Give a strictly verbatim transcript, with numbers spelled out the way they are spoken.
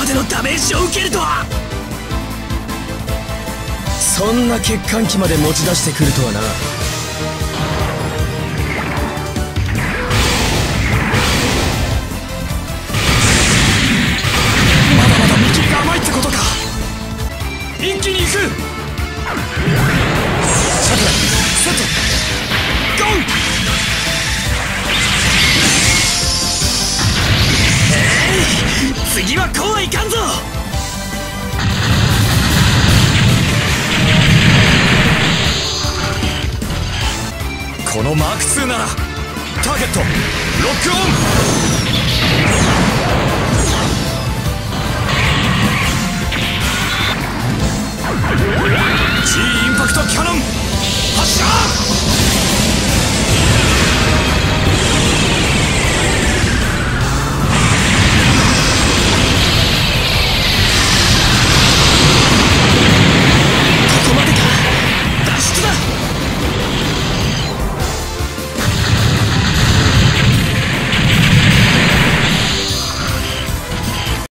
でのダメージを受けるとは。そんな欠陥機まで持ち出してくるとはな。まだまだ見切りが甘いってことか。一気に行く。さてセットゴー。えい、次はこうはいかんぞ。このマークツーならターゲットロックオン。